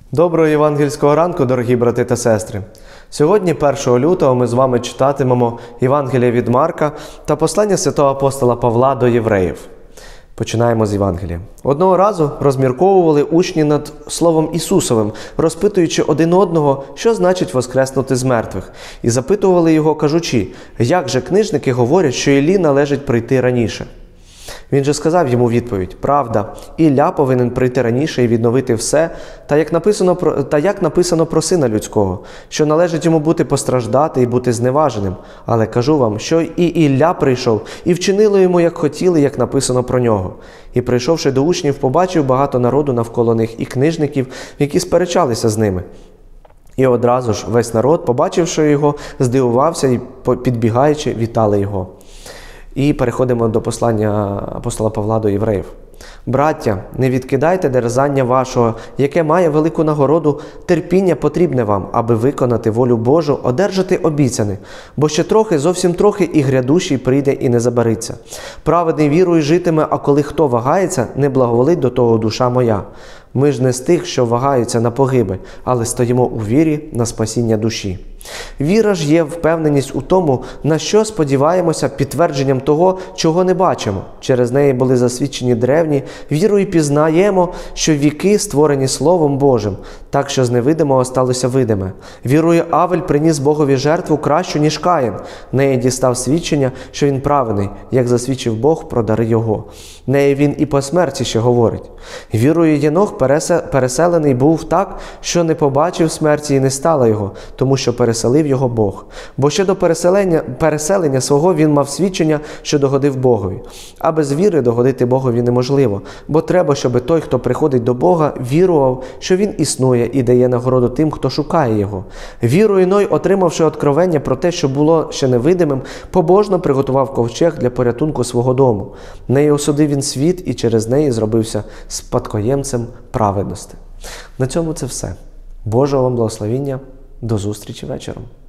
Доброго євангельського ранку, дорогі брати та сестри! Сьогодні, 1 лютого, ми з вами читатимемо Євангелія від Марка та послання святого апостола Павла до євреїв. Починаємо з Євангелія. Одного разу розмірковували учні над Словом Ісусовим, розпитуючи один одного, що значить воскреснути з мертвих, і запитували його, кажучи, як же книжники говорять, що Іллі належить прийти раніше. Він же сказав йому відповідь: «Правда, Ілля повинен прийти раніше і відновити все, та як написано про Сина Людського, що належить йому бути постраждати і бути зневаженим. Але кажу вам, що і Ілля прийшов, і вчинили йому, як хотіли, як написано про нього. І, прийшовши до учнів, побачив багато народу навколо них і книжників, які сперечалися з ними. І одразу ж весь народ, побачивши його, здивувався і, підбігаючи, вітали його». І переходимо до послання апостола Павла до євреїв. «Браття, не відкидайте дерзання вашого, яке має велику нагороду, терпіння потрібне вам, аби виконати волю Божу, одержати обіцяне. Бо ще трохи, зовсім трохи, і грядущий прийде і не забариться. Праведний вірою житиме, а коли хто вагається, не благоволить до того душа моя. Ми ж не з тих, що вагаються на погибель, але стоїмо у вірі на спасіння душі». Віра ж є впевненість у тому, на що сподіваємося, підтвердженням того, чого не бачимо. Через неї були засвідчені древні, вірою пізнаємо, що віки створені Словом Божим, так що з невидимого сталося видиме. Вірою Авель приніс Богові жертву кращу, ніж Каїн. Неї дістав свідчення, що він праведний, як засвідчив Бог про дари його. Неї він і по смерті ще говорить. Вірою Єнох переселений був так, що не побачив смерті і не стало його, тому що переселив його Бог. Бо ще до переселення свого він мав свідчення, що догодив Богові. А без віри догодити Богові неможливо, бо треба, щоб той, хто приходить до Бога, вірував, що він існує і дає нагороду тим, хто шукає його. Вірою Ной, отримавши откровення про те, що було ще невидимим, побожно приготував ковчег для порятунку свого дому. Нею осудив він світ і через неї зробився спадкоємцем праведності. На цьому це все. Божого вам благословіння. До зустрічі вечором.